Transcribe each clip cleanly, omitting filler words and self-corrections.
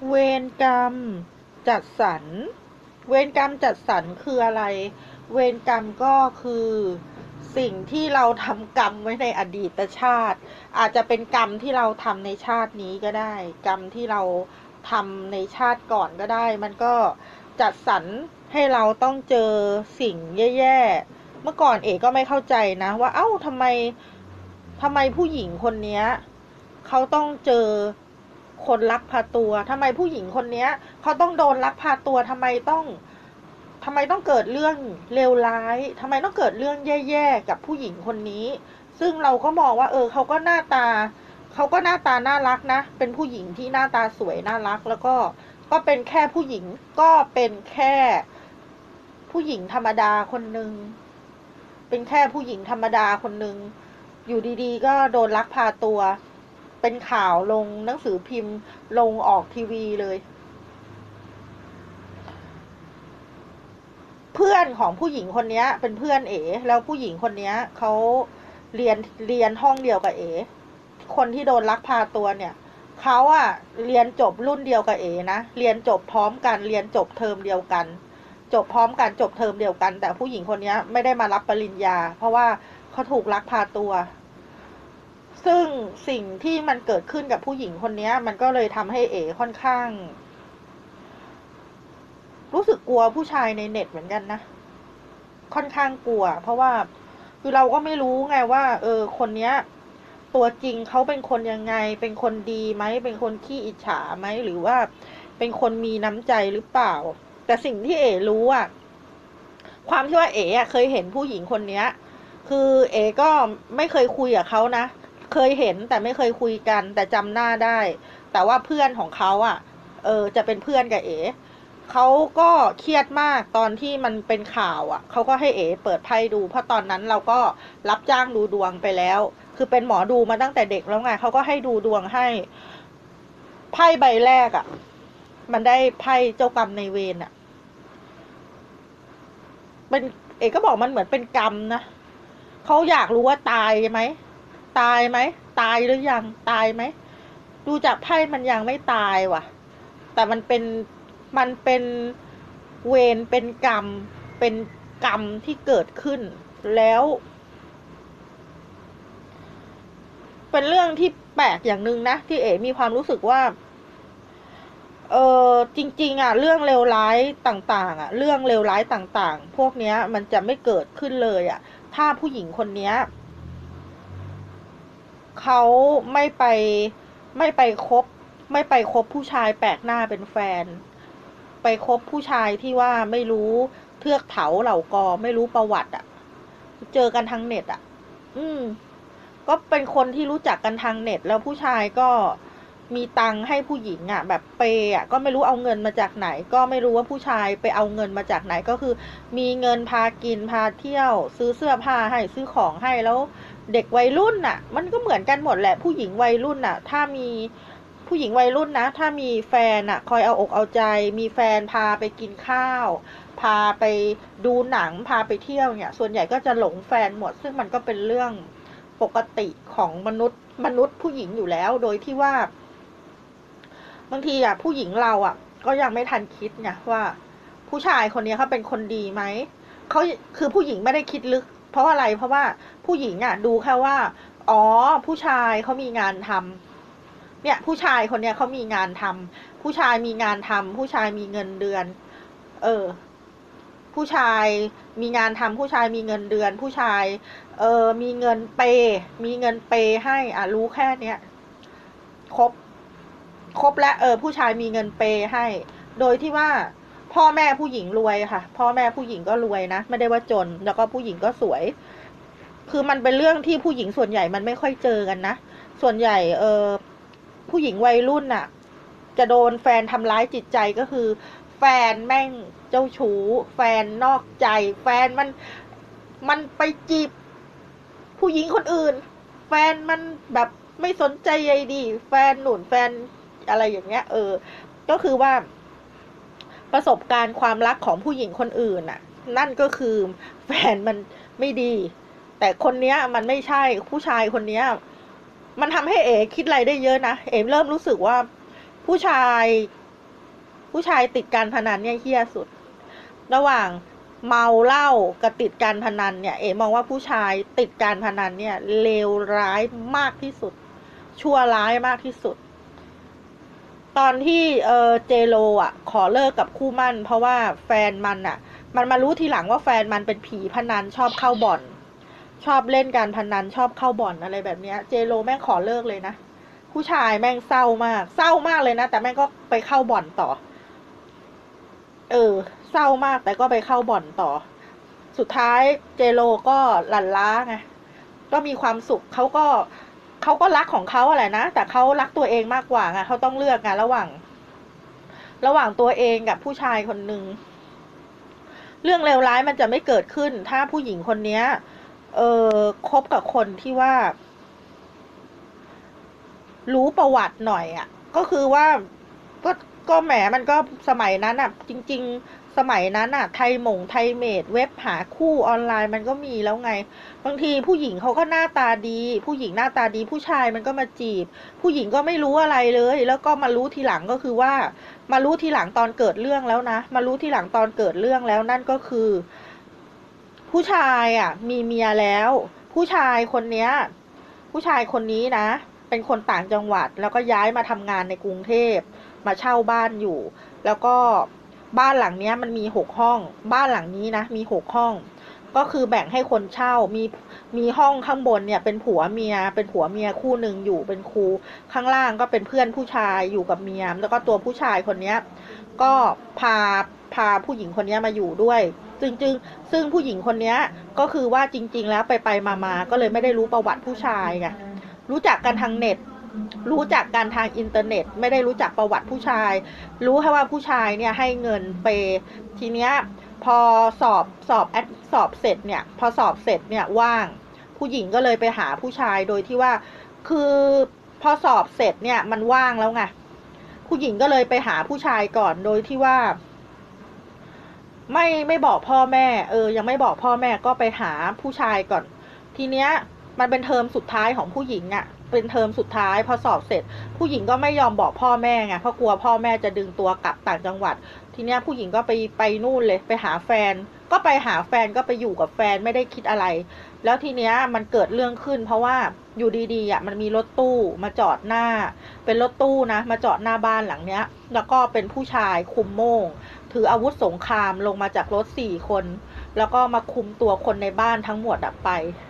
เวรกรรมจัดสรรเวรกรรมจัดสรรคืออะไรเวรกรรมก็คือสิ่งที่เราทำกรรมไว้ในอดีตชาติอาจจะเป็นกรรมที่เราทำในชาตินี้ก็ได้กรรมที่เราทำในชาติก่อนก็ได้มันก็จัดสรรให้เราต้องเจอสิ่งแย่ๆเมื่อก่อนเอ๋ก็ไม่เข้าใจนะว่าเอ้าทำไมผู้หญิงคนนี้เขาต้องเจอคนลักพาตัวทำไมผู้หญิงคนนี้เขาต้องโดนลักพาตัวทำไมต้องเกิดเรื่องเลวร้ายทำไมต้องเกิดเรื่องแย่ๆกับผู้หญิงคนนี้ซึ่งเราก็มองว่าเขาก็หน้าตาน่ารักนะเป็นผู้หญิงที่หน้าตาสวยน่ารักแล้วก็เป็นแค่ผู้หญิงก็เป็นแค่ผู้หญิงธรรมดาคนหนึ่งเป็นแค่ผู้หญิงธรรมดาคนหนึ่งอยู่ดีๆก็โดนลักพาตัวเป็นข่าวลงหนังสือพิมพ์ลงออกทีวีเลยเพื่อนของผู้หญิงคนนี้เป็นเพื่อนเอ๋แล้วผู้หญิงคนนี้เขาเรียนห้องเดียวกับเอ๋คนที่โดนลักพาตัวเนี่ยเขาอะเรียนจบรุ่นเดียวกับเอ๋นะเรียนจบพร้อมกันเรียนจบเทอมเดียวกันจบพร้อมกันจบเทอมเดียวกันแต่ผู้หญิงคนนี้ไม่ได้มารับปริญญาเพราะว่าเขาถูกลักพาตัวซึ่งสิ่งที่มันเกิดขึ้นกับผู้หญิงคนนี้มันก็เลยทำให้เอ๋ค่อนข้างรู้สึกกลัวผู้ชายในเน็ตเหมือนกันนะ ค่อนข้างกลัวเพราะว่าคือเราก็ไม่รู้ไงว่าคนเนี้ยตัวจริงเขาเป็นคนยังไงเป็นคนดีไหมเป็นคนขี้อิจฉาไหมหรือว่าเป็นคนมีน้ำใจหรือเปล่าแต่สิ่งที่เอ๋รู้อะความที่ว่าเอ๋อะเคยเห็นผู้หญิงคนเนี้ยคือเอ๋ก็ไม่เคยคุยกับเขานะเคยเห็นแต่ไม่เคยคุยกันแต่จำหน้าได้แต่ว่าเพื่อนของเขาอะจะเป็นเพื่อนกับเอ๋ เขาก็เครียดมากตอนที่มันเป็นข่าวอ่ะเขาก็ให้เอ๋เปิดไพ่ดูเพราะตอนนั้นเราก็รับจ้างดูดวงไปแล้วคือเป็นหมอดูมาตั้งแต่เด็กแล้วไงเขาก็ให้ดูดวงให้ไพ่ใบแรกอ่ะมันได้ไพ่เจ้ากรรมในายเวรอ่ะเป็นเอ๋ก็บอกมันเหมือนเป็นกรรมนะเขาอยากรู้ว่าตายไหมตายไหมตายหรือยังตายไหมดูจากไพ่มันยังไม่ตายว่ะแต่มันเป็นเวรเป็นกรรมเป็นกรรมที่เกิดขึ้นแล้วเป็นเรื่องที่แปลกอย่างหนึ่งนะที่เอ๋มีความรู้สึกว่าจริงๆอ่ะเรื่องเลวร้ายต่างๆอ่ะเรื่องเลวร้ายต่างๆพวกเนี้ยมันจะไม่เกิดขึ้นเลยอ่ะถ้าผู้หญิงคนเนี้ยเขาไม่ไปไม่ไปคบไม่ไปคบผู้ชายแปลกหน้าเป็นแฟนไปคบผู้ชายที่ว่าไม่รู้เทือกเถาเหล่ากอไม่รู้ประวัติอ่ะเจอกันทางเน็ตอ่ะอืม ก็เป็นคนที่รู้จักกันทางเน็ตแล้วผู้ชายก็มีตังค์ให้ผู้หญิงอ่ะแบบเปย์อ่ะก็ไม่รู้เอาเงินมาจากไหนก็ไม่รู้ว่าผู้ชายไปเอาเงินมาจากไหนก็คือมีเงินพากินพาเที่ยวซื้อเสื้อผ้าให้ซื้อของให้แล้วเด็กวัยรุ่นน่ะมันก็เหมือนกันหมดแหละผู้หญิงวัยรุ่นน่ะถ้ามีผู้หญิงวัยรุ่นนะถ้ามีแฟนอ่ะคอยเอาอกเอาใจมีแฟนพาไปกินข้าวพาไปดูหนังพาไปเที่ยวเนี่ยส่วนใหญ่ก็จะหลงแฟนหมดซึ่งมันก็เป็นเรื่อง ปกติของมนุษย์ผู้หญิงอยู่แล้วโดยที่ว่าบางทีอ่ะผู้หญิงเราอ่ะก็ยังไม่ทันคิดไงว่าผู้ชายคนนี้เขาเป็นคนดีไหมเขาคือผู้หญิงไม่ได้คิดลึกเพราะอะไรเพราะว่าผู้หญิงอ่ะดูแค่ว่าอ๋อผู้ชายเขามีงานทำเนี่ยผู้ชายคนเนี้ยเขามีงานทำผู้ชายมีงานทำผู้ชายมีเงินเดือนเออ ผู้ชายมีงานทำผู้ชายมีเงินเดือนผู้ชายมีเงินเปย์มีเงินเปย์ให้รู้แค่เนี้ยครบครบแล้วผู้ชายมีเงินเปย์ให้โดยที่ว่าพ่อแม่ผู้หญิงรวยค่ะพ่อแม่ผู้หญิงก็รวยนะไม่ได้ว่าจนแล้วก็ผู้หญิงก็สวยคือมันเป็นเรื่องที่ผู้หญิงส่วนใหญ่มันไม่ค่อยเจอกันนะส่วนใหญ่ผู้หญิงวัยรุ่นน่ะจะโดนแฟนทำร้ายจิตใจก็คือแฟนแม่งเจ้าชู้แฟนนอกใจแฟนมันไปจีบผู้หญิงคนอื่นแฟนมันแบบไม่สนใจใยดีแฟนหนุนแฟนอะไรอย่างเงี้ยก็คือว่าประสบการณ์ความรักของผู้หญิงคนอื่นน่ะนั่นก็คือแฟนมันไม่ดีแต่คนเนี้ยมันไม่ใช่ผู้ชายคนเนี้ยมันทำให้เอ๋คิดอะไรได้เยอะนะเอ๋เริ่มรู้สึกว่าผู้ชายผู้ชายติดการพนันเนี่ยเหี้ยสุดระหว่างเมาเหล้ากับติดการพนันเนี่ยเอ๋มองว่าผู้ชายติดการพนันเนี่ยเลวร้ายมากที่สุดชั่วร้ายมากที่สุดตอนที่เจโรขอเลิกกับคู่มั่นเพราะว่าแฟนมันมันมารู้ทีหลังว่าแฟนมันเป็นผีพนันชอบเข้าบ่อนชอบเล่นการพนันชอบเข้าบ่อนอะไรแบบนี้เจโรแม่งขอเลิกเลยนะผู้ชายแม่งเศร้ามากเลยนะแต่แม่งก็ไปเข้าบ่อนต่อเศร้ามากแต่ก็ไปเข้าบ่อนต่อสุดท้ายเจโรก็หลั่นล้าไงก็มีความสุขเขาก็รักของเขาอะไรนะแต่เขารักตัวเองมากกว่าไงเขาต้องเลือกไงระหว่างตัวเองกับผู้ชายคนหนึ่งเรื่องเลวร้ายมันจะไม่เกิดขึ้นถ้าผู้หญิงคนนี้คบกับคนที่ว่ารู้ประวัติหน่อยก็คือว่าก็แหมมันก็สมัยนั้นจริงๆสมัยนั้นไทยเมดเว็บหาคู่ออนไลน์มันก็มีแล้วไงบางทีผู้หญิงเขาก็หน้าตาดีผู้หญิงหน้าตาดีผู้ชายมันก็มาจีบผู้หญิงก็ไม่รู้อะไรเลยแล้วก็มารู้ทีหลังก็คือว่ามารู้ทีหลังตอนเกิดเรื่องแล้วนะมารู้ทีหลังตอนเกิดเรื่องแล้วนั่นก็คือผู้ชายมีเมียแล้วผู้ชายคนนี้นะเป็นคนต่างจังหวัดแล้วก็ย้ายมาทำงานในกรุงเทพมาเช่าบ้านอยู่แล้วก็บ้านหลังนี้มันมี6ห้องบ้านหลังนี้นะมี6ห้องก็คือแบ่งให้คนเช่ามีห้องข้างบนเนี่ยเป็นผัวเมียคู่หนึ่งอยู่เป็นครูข้างล่างก็เป็นเพื่อนผู้ชายอยู่กับเมียแล้วก็ตัวผู้ชายคนนี้ก็พาผู้หญิงคนนี้มาอยู่ด้วยซึ่งผู้หญิงคนนี้ก็คือว่าจริงๆแล้วไปมาก็เลยไม่ได้รู้ประวัติผู้ชายไงรู้จักกันทางเน็ตรู้จักกันทางอินเทอร์เน็ตไม่ได้รู้จักประวัติผู้ชายรู้แค่ว่าผู้ชายเนี่ยให้เงินเปทีเนี้ยพอสอบเสร็จเนี่ยพอสอบเสร็จเนี่ยว่างผู้หญิงก็เลยไปหาผู้ชายโดยที่ว่าคือพอสอบเสร็จเนี่ยมันว่างแล้วไงผู้หญิงก็เลยไปหาผู้ชายก่อนโดยที่ว่าไม่บอกพ่อแม่ยังไม่บอกพ่อแม่ก็ไปหาผู้ชายก่อนทีเนี้ยมันเป็นเทอมสุดท้ายของผู้หญิงเป็นเทอมสุดท้ายพอสอบเสร็จผู้หญิงก็ไม่ยอมบอกพ่อแม่ไงเพราะกลัวพ่อแม่จะดึงตัวกลับต่างจังหวัดทีเนี้ยผู้หญิงก็ไปนู่นเลยไปหาแฟนก็ไปอยู่กับแฟนไม่ได้คิดอะไรแล้วทีเนี้ยมันเกิดเรื่องขึ้นเพราะว่าอยู่ดีๆมันมีรถตู้มาจอดหน้าเป็นรถตู้นะมาจอดหน้าบ้านหลังเนี้ยแล้วก็เป็นผู้ชายคุมโม่งถืออาวุธสงครามลงมาจากรถ4คนแล้วก็มาคุมตัวคนในบ้านทั้งหมดไป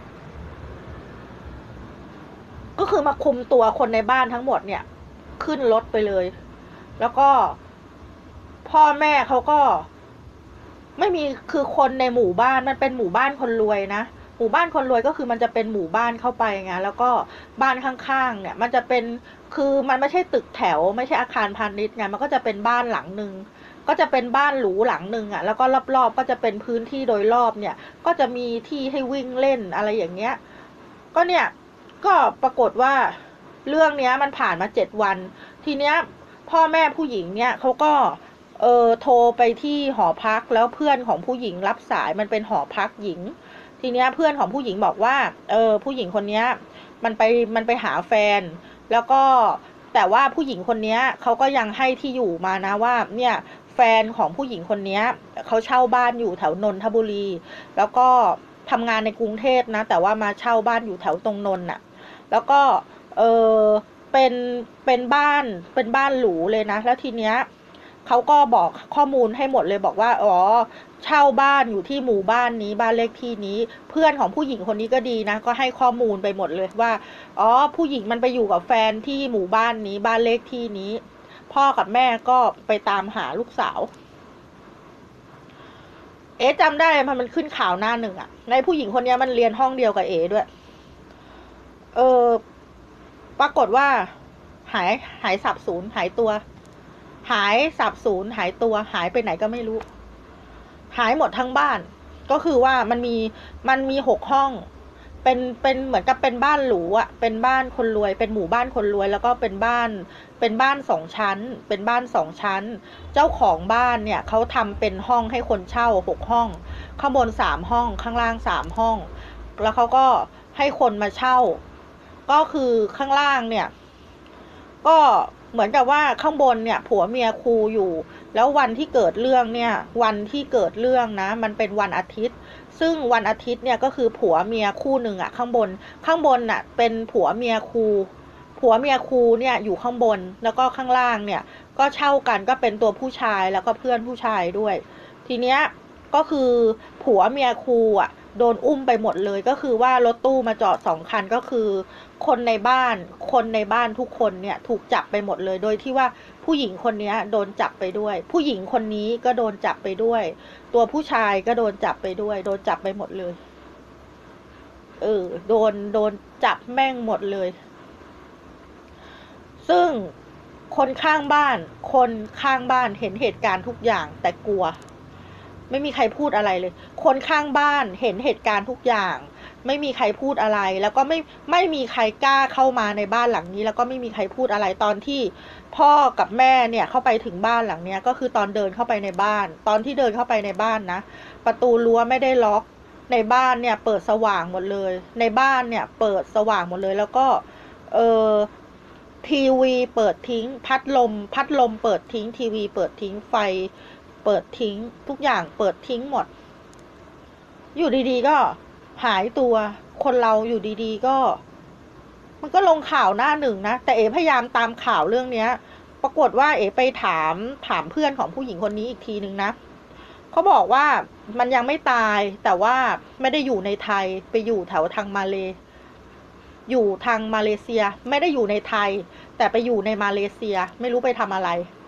ก็คือมาคุมตัวคนในบ้านทั้งหมดเนี่ยขึ้นรถไปเลยแล้วก็พ่อแม่เขาก็ไม่มีคือคนในหมู่บ้านมันเป็นหมู่บ้านคนรวยนะหมู่บ้านคนรวยก็คือมันจะเป็นหมู่บ้านเข้าไปไงแล้วก็บ้านข้างๆเนี่ยมันจะเป็นคือมันไม่ใช่ตึกแถวไม่ใช่อาคารพาณิชย์ไงมันก็จะเป็นบ้านหลังนึงก็จะเป็นบ้านหรูหลังนึงแล้วก็รอบๆก็จะเป็นพื้นที่โดยรอบเนี่ยก็จะมีที่ให้วิ่งเล่นอะไรอย่างเงี้ยก็เนี่ยก็ปรากฏว่าเรื่องเนี้ยมันผ่านมา7 วันทีเนี้ยพ่อแม่ผู้หญิงเนี่ยเขาก็โทรไปที่หอพักแล้วเพื่อนของผู้หญิงรับสายมันเป็นหอพักหญิงทีเนี้ยเพื่อนของผู้หญิงบอกว่าผู้หญิงคนเนี้ยมันไปหาแฟนแล้วก็แต่ว่าผู้หญิงคนเนี้ยเขาก็ยังให้ที่อยู่มานะว่าเนี่ยแฟนของผู้หญิงคนเนี้ยเขาเช่าบ้านอยู่แถวนนทบุรีแล้วก็ทำงานในกรุงเทพนะแต่ว่ามาเช่าบ้านอยู่แถวตรงนนท์แล้วก็เป็นบ้านหรูเลยนะแล้วทีเนี้ยเขาก็บอกข้อมูลให้หมดเลยบอกว่าเช่าบ้านอยู่ที่หมู่บ้านนี้บ้านเลขที่นี้เพื่อนของผู้หญิงคนนี้ก็ดีนะก็ให้ข้อมูลไปหมดเลยว่าผู้หญิงมันไปอยู่กับแฟนที่หมู่บ้านนี้บ้านเลขที่นี้พ่อกับแม่ก็ไปตามหาลูกสาวจำได้มันขึ้นข่าวหน้าหนึ่งในผู้หญิงคนนี้มันเรียนห้องเดียวกับด้วยปรากฏว่าหายสับสูญหายตัวหายสับสูญหายตัวหายไปไหนก็ไม่รู้หายหมดทั้งบ้านก็คือว่ามันมี6ห้องเป็นเหมือนกับเป็นบ้านหรูเป็นบ้านคนรวยเป็นหมู่บ้านคนรวยแล้วก็เป็นบ้าน2 ชั้นเป็นบ้าน2 ชั้นเจ้าของบ้านเนี่ยเขาทำเป็นห้องให้คนเช่า6ห้องข้างบน3ห้องข้างล่าง3ห้องแล้วเขาก็ให้คนมาเช่าก็คือข้างล่างเนี่ยก็เหมือนกับว่าข้างบนเนี่ยผัวเมียครูอยู่แล้ววันที่เกิดเรื่องเนี่ยวันที่เกิดเรื่องนะมันเป็นวันอาทิตย์ซึ่งวันอาทิตย์เนี่ยก็คือผัวเมียคู่หนึ่งอะข้างบนน่ะเป็นผัวเมียครูเนี่ยอยู่ข้างบนแล้วก็ข้างล่างเนี่ยก็เช่ากันก็เป็นตัวผู้ชายแล้วก็เพื่อนผู้ชายด้วยทีเนี้ยก็คือผัวเมียครูอ่ะโดนอุ้มไปหมดเลยก็คือว่ารถตู้มาจอด2 คันก็คือคนในบ้านทุกคนเนี่ยถูกจับไปหมดเลยโดยที่ว่าผู้หญิงคนนี้โดนจับไปด้วยผู้หญิงคนนี้ก็โดนจับไปด้วยตัวผู้ชายก็โดนจับไปด้วยโดนจับไปหมดเลยโดนจับแม่งหมดเลยซึ่งคนข้างบ้านเห็นเหตุการณ์ทุกอย่างแต่กลัวไม่มีใครพูดอะไรเลยคนข้างบ้านเห็นเหตุการณ์ทุกอย่างไม่มีใครพูดอะไรแล้วก็ไม่มีใครกล้าเข้ามาในบ้านหลังนี้แล้วก็ไม่มีใครพูดอะไรตอนที่พ่อกับแม่เนี่ยเข้าไปถึงบ้านหลังเนี้ยก็คือตอนเดินเข้าไปในบ้านตอนที่เดินเข้าไปในบ้านนะประตูรั้วไม่ได้ล็อกในบ้านเนี่ยเปิดสว่างหมดเลยในบ้านเนี่ยเปิดสว่างหมดเลยแล้วก็เออทีวีเปิดทิ้งพัดลมเปิดทิ้งทีวีเปิดทิ้งไฟเปิดทิ้งทุกอย่างเปิดทิ้งหมดอยู่ดีๆก็หายตัวคนเราอยู่ดีๆก็มันก็ลงข่าวหน้าหนึ่งนะแต่เอ๋พยายามตามข่าวเรื่องเนี้ยปรากฏว่าเอ๋ไปถามเพื่อนของผู้หญิงคนนี้อีกทีนึงนะเขาบอกว่ามันยังไม่ตายแต่ว่าไม่ได้อยู่ในไทยไปอยู่แถวทางมาเลอยู่ทางมาเลเซียไม่ได้อยู่ในไทยแต่ไปอยู่ในมาเลเซียไม่รู้ไปทำอะไร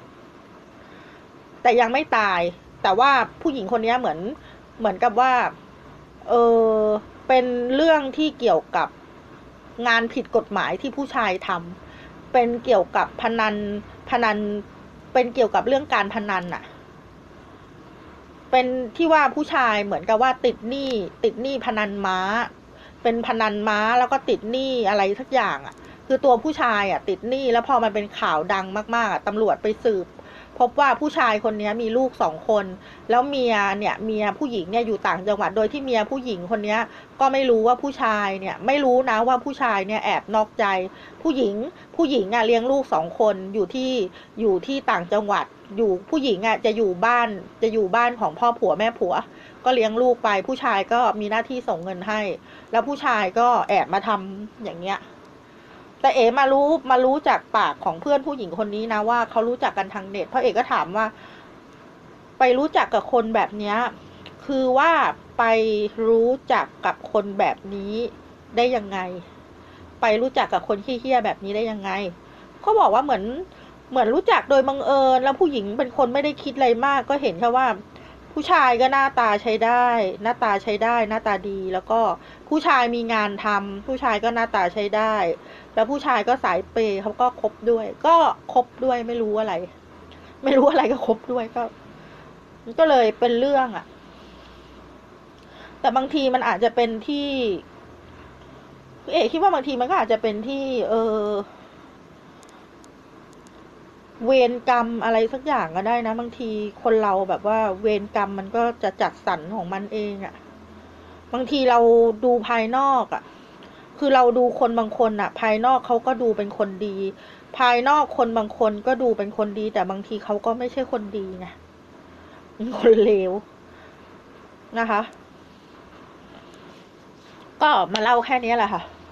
แต่ยังไม่ตายแต่ว่าผู้หญิงคนนี้เหมือนกับว่าเออเป็นเรื่องที่เกี่ยวกับงานผิดกฎหมายที่ผู้ชายทำเป็นเกี่ยวกับพนันเป็นเกี่ยวกับเรื่องการพนันน่ะเป็นที่ว่าผู้ชายเหมือนกับว่าติดหนี้พนันม้าเป็นพนันม้าแล้วก็ติดหนี้อะไรสักอย่างอ่ะคือตัวผู้ชายอ่ะติดหนี้แล้วพอมันเป็นข่าวดังมากๆตำรวจไปสืบพบว่าผู้ชายคนนี้มีลูก2 คนแล้วเมียผู้หญิงเนี่ยอยู่ต่างจังหวัดโดยที่เมียผู้หญิงคนนี้ก็ไม่รู้ว่าผู้ชายเนี่ยไม่รู้นะว่าผู้ชายเนี่ยแอบนอกใจผู้หญิงอ่ะเลี้ยงลูก2 คนอยู่ที่ต่างจังหวัดอยู่ผู้หญิงอ่ะจะอยู่บ้านของพ่อผัวแม่ผัวก็เลี้ยงลูกไปผู้ชายก็มีหน้าที่ส่งเงินให้แล้วผู้ชายก็แอบมาทำอย่างเงี้ยแต่เอ๋มารู้จากปากของเพื่อนผู้หญิงคนนี้นะว่าเขารู้จักกันทางเน็ตเพราะเอ๋ก็ถามว่าไปรู้จักกับคนแบบเนี้ยคือว่าไปรู้จักกับคนแบบนี้ได้ยังไงไปรู้จักกับคนเหี้ยๆแบบนี้ได้ยังไงเขาบอกว่าเหมือนรู้จักโดยบังเอิญแล้วผู้หญิงเป็นคนไม่ได้คิดอะไรมากก็เห็นแค่ว่าผู้ชายก็หน้าตาใช้ได้หน้าตาดีแล้วก็ผู้ชายมีงานทำผู้ชายก็หน้าตาใช้ได้แล้วผู้ชายก็สายเปย์เขาก็คบด้วยไม่รู้อะไรก็คบด้วยก็เลยเป็นเรื่องอ่ะแต่บางทีมันอาจจะเป็นที่เอกคิดว่าบางทีมันก็อาจจะเป็นที่เวรกรรมอะไรสักอย่างก็ได้นะบางทีคนเราแบบว่าเวรกรรมมันก็จะจัดสรรของมันเองอะบางทีเราดูภายนอกอะคือเราดูคนบางคนอะภายนอกเขาก็ดูเป็นคนดีภายนอกคนบางคนก็ดูเป็นคนดีแต่บางทีเขาก็ไม่ใช่คนดีไงคนเลวนะคะก็มาเล่าแค่นี้แหละค่ะ